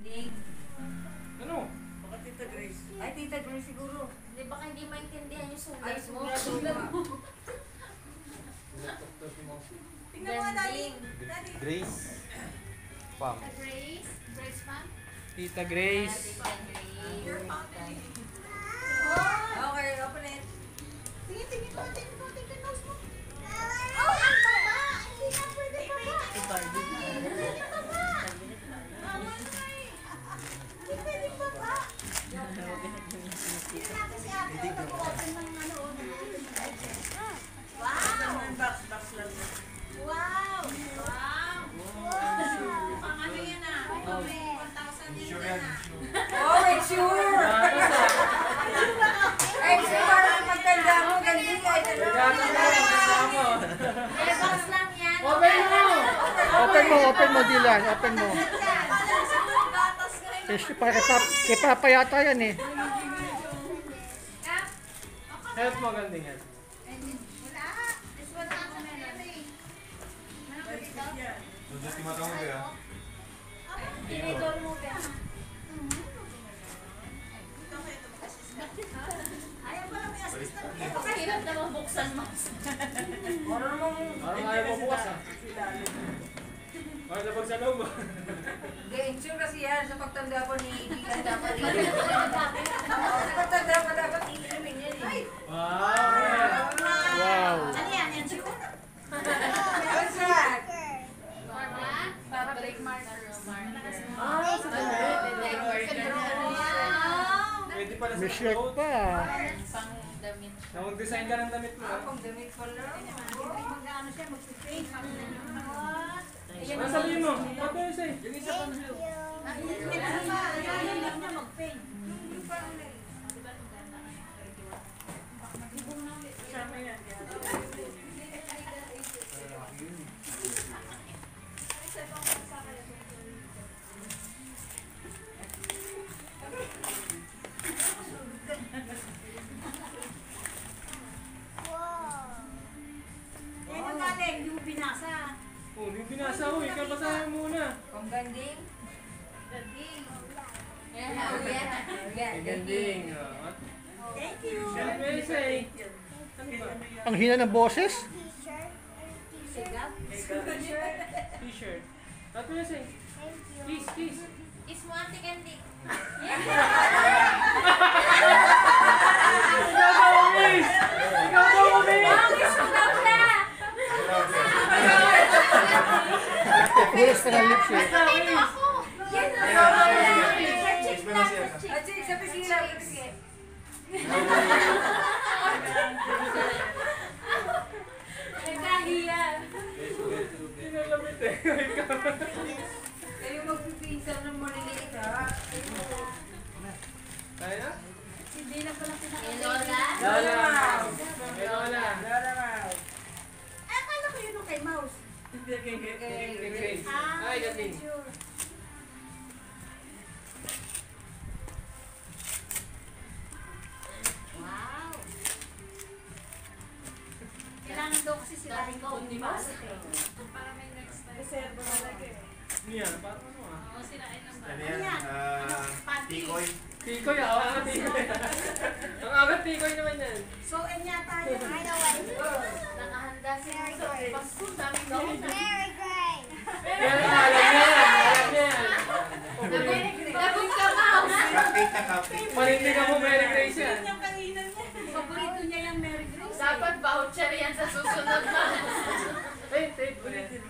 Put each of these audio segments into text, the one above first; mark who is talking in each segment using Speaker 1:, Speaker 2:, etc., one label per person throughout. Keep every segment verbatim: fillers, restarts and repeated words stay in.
Speaker 1: Ano?
Speaker 2: Baka Tita Grace.
Speaker 3: Ay, Tita Grace siguro.
Speaker 4: Hindi, baka hindi maintindihan yung sulat
Speaker 3: Ay,
Speaker 4: mo.
Speaker 3: sulat mo.
Speaker 2: Tingnan mo nga, Daddy.
Speaker 1: Grace. Pam.
Speaker 4: Tita Grace? Grace ma'am?
Speaker 1: Tita Grace.
Speaker 4: Tita Grace.
Speaker 2: Your family.
Speaker 3: Okay, open it.
Speaker 2: Tingin, tingin mo, tingin mo, tingin mo.
Speaker 4: Oh, ang baba! Hindi na pwede baba!
Speaker 2: Hindi baba! Mama, hindi pwede baba! Hindi na kasi ate, nag-open ng ano, wow! Box, box lang. Wow! Wow! Pang ano yan ah? one thousand din yan ah.
Speaker 3: Oh, wait, sure! Ay, sure! Magtanda mo, ganyan ka.
Speaker 4: Eh, box lang yan.
Speaker 1: Open mo!
Speaker 5: Open mo, open mo, Dylan. Open mo.
Speaker 2: Gatas ka rin.
Speaker 5: Kasi para kay Papa, kay Papa yata yan eh.
Speaker 1: Help mo ganding yan.
Speaker 2: Wala. This one ako na Emery. Ano ba dito?
Speaker 6: Just timata mo ba?
Speaker 4: Tinidor mo ba?
Speaker 2: Ayaw pala may assistant.
Speaker 4: Pakahirap naman buksan mo.
Speaker 3: Ano naman mo?
Speaker 1: Parang ayaw mo bukas ah. Parang napag sa loob ah.
Speaker 3: Hindi, sure kasi yan. Sa pagtanda ko ni Ilan dapat i-inumin. Sa pagtanda ko dapat i-inumin yan eh.
Speaker 1: Wow!
Speaker 5: Wow.
Speaker 2: Ano yan? Yan sure?
Speaker 3: What's that?
Speaker 4: Fabric marker.
Speaker 1: Ah, sa damit.
Speaker 4: Wow!
Speaker 1: Pwede pala sa
Speaker 5: May shirt
Speaker 1: coat.
Speaker 5: pa.
Speaker 4: Pang damit.
Speaker 1: Nag-design ka ng damit mo.
Speaker 3: Ah, pang damit pala.
Speaker 2: Mag-ano siya, mag-paint.
Speaker 1: Ano sabihin mo? Ba't yun sa'yo? Yung isa pang blue.
Speaker 2: Ayaw niya mag-paint. Sama yan. Yan yung galing, yung binasa.
Speaker 1: Oh, yung binasa ko. Ikaw basahin muna.
Speaker 3: Pang ganding.
Speaker 4: Yeah, oh yeah.
Speaker 3: Yan,
Speaker 1: Ganding. ah.
Speaker 2: Thank you.
Speaker 1: Ano ba yun sa'yo? Ano ba?
Speaker 5: Ang hina ng boses.
Speaker 1: T-shirt. Ano yun sa'yo? Kiss, kiss.
Speaker 4: Is mo ate Candy.
Speaker 1: Ikaw ba umis? Ikaw ba umis?
Speaker 4: Kiss mo daw siya!
Speaker 5: Pulos ka ng lips eh.
Speaker 4: Dito ako! Yan na! Check na! Check.
Speaker 3: At sige, sa pisila.
Speaker 4: Nagkahiya.
Speaker 1: Pinalamit eh.
Speaker 3: Kayo magpipinsan ng maliliit ha.
Speaker 1: Kaya na?
Speaker 2: Hindi na pala
Speaker 4: Eh,
Speaker 2: pinakita.
Speaker 4: Lola?
Speaker 1: Lola! Hey, Lola!
Speaker 3: Lola Mau.
Speaker 2: Eh, akala ko yun yung kay Mouse.
Speaker 1: Kay Grace.
Speaker 2: Ah,
Speaker 1: Ay, Ganding.
Speaker 2: sure. Wow. Kailangan daw kasi sila rin ko, di ba?
Speaker 4: Para may next time.
Speaker 2: Reservo talaga eh.
Speaker 1: Ano yan? Parang ano ah?
Speaker 4: Oo, sirain ang
Speaker 6: Ano
Speaker 2: Ano
Speaker 6: yan?
Speaker 2: yan? Ano?
Speaker 6: Ah,
Speaker 2: Panty?
Speaker 6: tikoy.
Speaker 1: Tikoy ah. Ang angat tikoy. Ang angat tikoy naman yan.
Speaker 2: So, en yata yun. I know what.
Speaker 4: Nakahanda si Marco. Pasko, dami gawin na.
Speaker 1: Yan, alam niya yan. Alam niya yan.
Speaker 4: Lagoy ka, Mouse!
Speaker 6: Cupcake na cupcake.
Speaker 1: Panindigan mo, Mary Grace yan.
Speaker 2: Yun yung kanina niya. Paborito niya yung Mary Grace.
Speaker 4: Dapat voucher yan sa susunod na.
Speaker 1: Tape, tape. ulit.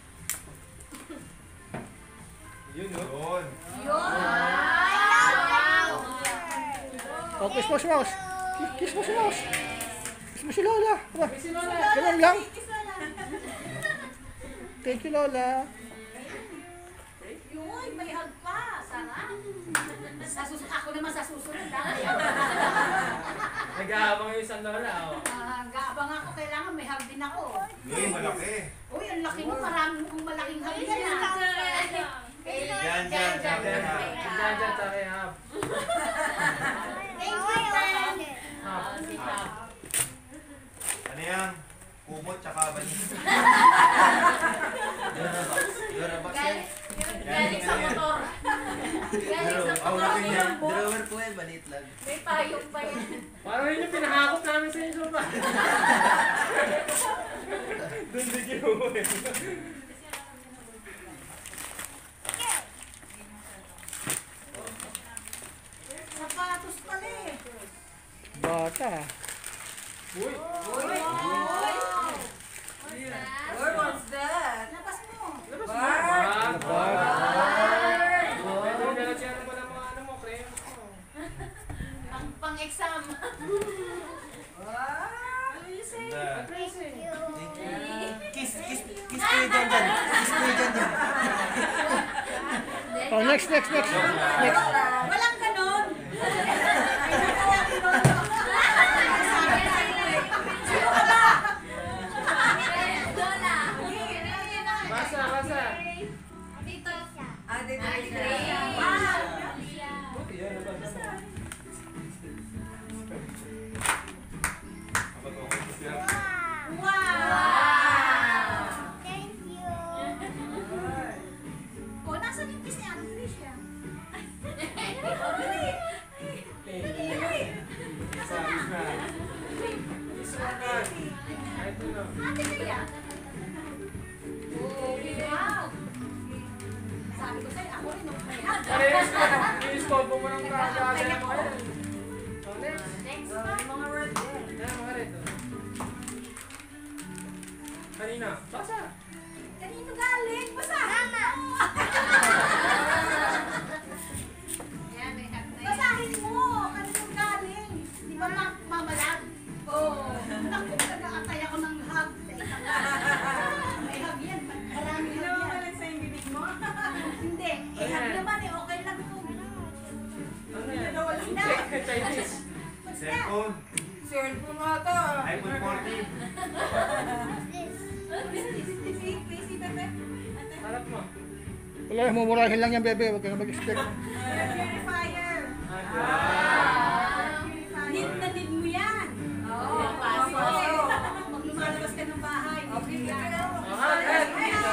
Speaker 1: Yun, no?
Speaker 6: Yun.
Speaker 2: Yun.
Speaker 4: Wow!
Speaker 5: O, kiss mo si Mouse. Kiss mo si Mouse. Kiss mo si Lola. Aba,
Speaker 1: May si Lola.
Speaker 5: ganun lang.
Speaker 2: Isa lang.
Speaker 5: Thank you, Lola.
Speaker 2: Yun, may hug pa. Sarap. Sa sus ako naman sa susunod. ah.
Speaker 1: Nag-aabang yung isang Lola. Oh.
Speaker 2: Ah, gaabang ako, kailangan may hug din ako.
Speaker 6: Yun, malaki.
Speaker 2: Uy, ang laki mo, marami mong malaking hug yan. ah.
Speaker 6: Yan, yan, yan.
Speaker 1: Diyan, diyan, sa kay Hap.
Speaker 2: Thank you, Tan.
Speaker 1: Hap.
Speaker 4: Si Hap.
Speaker 6: Ano yan? Kumot tsaka banis. Durabox. Durabox yan.
Speaker 4: Galing galing sa motor.
Speaker 6: Sabi niya,
Speaker 7: Drawer po yan, maliit lang.
Speaker 4: May payong pa yan.
Speaker 1: Parang yun yung pinahakot namin sa inyo pa. Doon din kinuha eh.
Speaker 2: Sapatos pala eh.
Speaker 5: Bata.
Speaker 1: Uy!
Speaker 3: Uy! Or what's that?
Speaker 2: Labas mo.
Speaker 1: Labas mo.
Speaker 3: Bar!
Speaker 1: Bag!
Speaker 3: Bar!
Speaker 1: Ito yung nalagyan mo ng mga ano mo, crayons mo.
Speaker 4: Pang, pang-exam.
Speaker 3: Wow!
Speaker 2: Ano you say?
Speaker 6: Ganda.
Speaker 1: Tracing.
Speaker 7: Thank you. Kiss, kiss, kiss kayo dyan dyan. Kiss kayo dyan dyan.
Speaker 5: Oh, next, next, next. Next.
Speaker 2: Walang ganon. Ay, nagawa ko nun. Sabi na yun eh. Sino ka ba?
Speaker 4: Lola.
Speaker 1: Basa, basa.
Speaker 4: Dito.
Speaker 3: Ah, dito, dito.
Speaker 2: Wow.
Speaker 1: Buti yan, nabasa.
Speaker 6: Kapag okay ko siya.
Speaker 2: Wow. Oh, nasaan yung kiss ni Ate Tricia? Nasaan na?
Speaker 1: Ito na.
Speaker 2: Ate Tricia? Wow. Sabi ko sa'yo, ako rin nung kaya.
Speaker 1: Parehas ko. I-stolpo mo ng kagagaya mo yan. Oh, next.
Speaker 4: Next
Speaker 3: So,
Speaker 4: pa.
Speaker 3: yung mga word yan.
Speaker 1: Yan, mga red. oh. Kanina. Basa.
Speaker 2: Kanino galing? Basahin mo.
Speaker 4: Yan, may hat na yan.
Speaker 2: Basahin mo. Kanino galing? Di ba ma mamalag? Oo. Naku, nag-aatay ako ng hug. May hug yan. Maraming hug yan.
Speaker 3: sa yung bibig mo?
Speaker 2: Hindi. Eh, hug naman eh. Okay lang yun.
Speaker 1: Ano yan?
Speaker 2: Na.
Speaker 1: Chinese.
Speaker 6: Cellphone.
Speaker 3: Cellphone nga to.
Speaker 6: iPhone fourteen.
Speaker 2: Si si Pepe.
Speaker 1: Harap mo.
Speaker 5: Wala, mumurahin lang yan, bebe. Huwag ka na mag-expect.
Speaker 2: Purifier.
Speaker 1: Ah.
Speaker 2: Need na need mo yan.
Speaker 3: Oo.
Speaker 2: Kasi
Speaker 3: Oo.
Speaker 2: pag lumalabas ka ng bahay,
Speaker 3: Okay,
Speaker 2: need mo yan.
Speaker 1: Ah, red.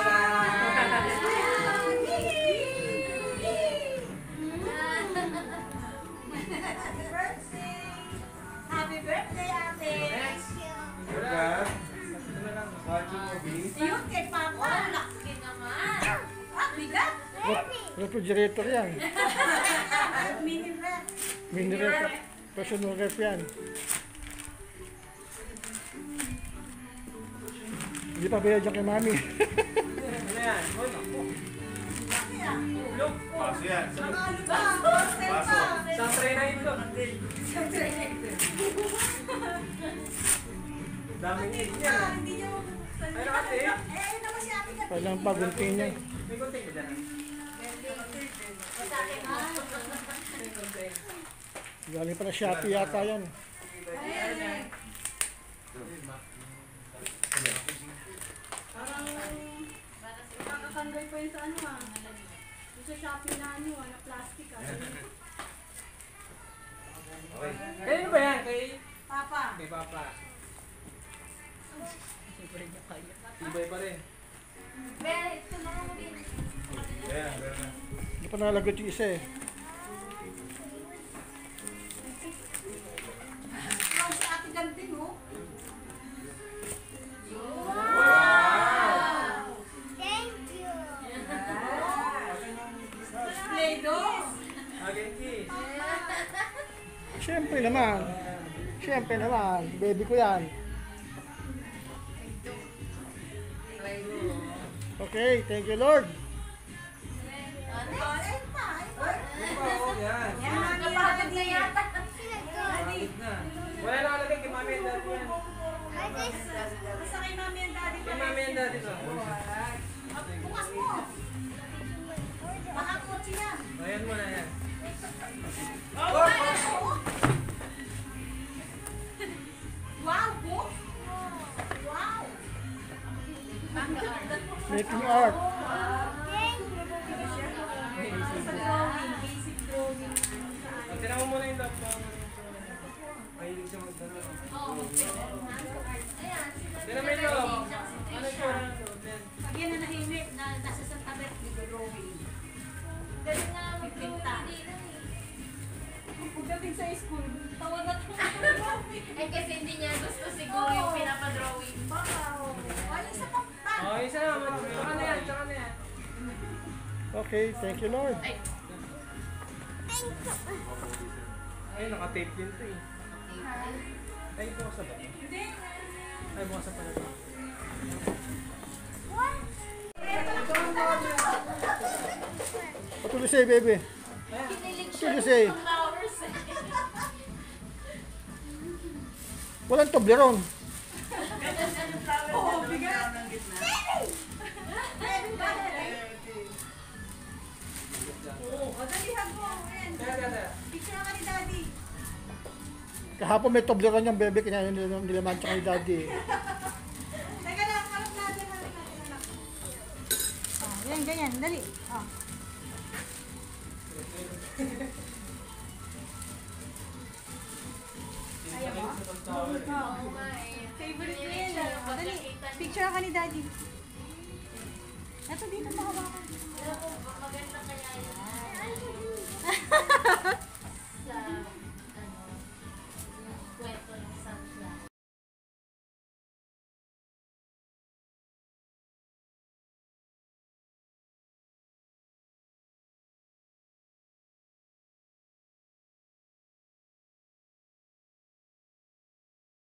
Speaker 2: Happy birthday! Happy birthday, ate!
Speaker 1: Next.
Speaker 6: Wala.
Speaker 1: Ito na lang.
Speaker 6: Watching movie.
Speaker 2: Yun kay Papa.
Speaker 4: Ang laki naman.
Speaker 2: Ah, bigat!
Speaker 5: Refrigerator yan.
Speaker 2: Mini ref.
Speaker 5: Mini ref. Personal ref yan. Hindi pa bayad dyan kay mami.
Speaker 1: Ano yan? Oh, naku.
Speaker 2: Laki ah.
Speaker 1: Look.
Speaker 6: Paso yan.
Speaker 2: Mga ano ba? Hostel
Speaker 6: Paso.
Speaker 2: pa.
Speaker 1: Isang tray na ito. Daming
Speaker 2: Hindi
Speaker 1: hit
Speaker 2: na,
Speaker 1: yan.
Speaker 2: hindi nyo.
Speaker 1: Ano ate?
Speaker 2: Eh, ayun naman si ate Kapi.
Speaker 5: Walang pagunti niya.
Speaker 1: May konting ko dyan.
Speaker 4: Basahin mo.
Speaker 5: Galing pa na Shopee yata yan.
Speaker 2: Parang nakakatanggal pa yun sa ano ah. Yung sa Shopee na ano ah, na plastic ah.
Speaker 6: Okay.
Speaker 1: Kaya ba yan? Kay...
Speaker 2: Papa.
Speaker 1: Kay Papa. Ibay pa rin.
Speaker 4: Pero, ito na mo din.
Speaker 6: Ayan, meron na.
Speaker 5: Hindi pa nalagot yung isa eh.
Speaker 2: Ikaw si ate Ganting oh. Play-Doh.
Speaker 1: Okay, kiss.
Speaker 5: Siyempre naman. Siyempre naman. Baby ko yan. Okay, thank you Lord.
Speaker 2: Oh, ayun pa, ayun pa.
Speaker 1: Oo, yan.
Speaker 2: Yan,
Speaker 4: Napagod na yata.
Speaker 1: Pagod na. Wala na kalagay kay mami and daddy yan.
Speaker 2: Basta kay mami and daddy
Speaker 1: Kay
Speaker 2: pa.
Speaker 1: mami and daddy to.
Speaker 2: Bukas mo. Baka kotse yan.
Speaker 1: Ayan mo na yan.
Speaker 2: Wow, po. Wow.
Speaker 5: Making art.
Speaker 2: Sa drawing, basic drawing.
Speaker 1: Tira mo muna yung laptop. Mahilig siya magdala.
Speaker 4: Oo. Ayan.
Speaker 1: Tira mo yung loob. Ano siya?
Speaker 2: Pag yan na nahimik, na nasa Santa Bet, drawing.
Speaker 4: Galing nga
Speaker 2: Pipinta.
Speaker 4: mag-drawing dito eh.
Speaker 1: Okay, isa na. Tsaka na yan, tsaka na yan.
Speaker 5: Okay, thank you Lord.
Speaker 1: Ay, naka-tape din to eh. Ay, bukas na ba? Ay, bukas na pala.
Speaker 5: What will you say, baby?
Speaker 4: Kinilig
Speaker 5: What
Speaker 4: siya
Speaker 5: will you say?
Speaker 4: ng flowers eh.
Speaker 5: Walang Toblerone.
Speaker 2: Oo, bigat. O, dalihan mo. Ayan. Picture ka ni Daddy.
Speaker 5: Kahapon may Toblerone yung bebe, kinain nila nila man tsaka ni daddy.
Speaker 2: Teka lang, harap natin, harap natin, anak. Oh, yan, ganyan, dali. Oh. Ayaw mo?
Speaker 4: Oo nga eh.
Speaker 2: Favorite ko yan. Oh, dali. Picture ka ni Daddy. Ito dito makabakan.
Speaker 4: Alam ko, maganda kaya yun.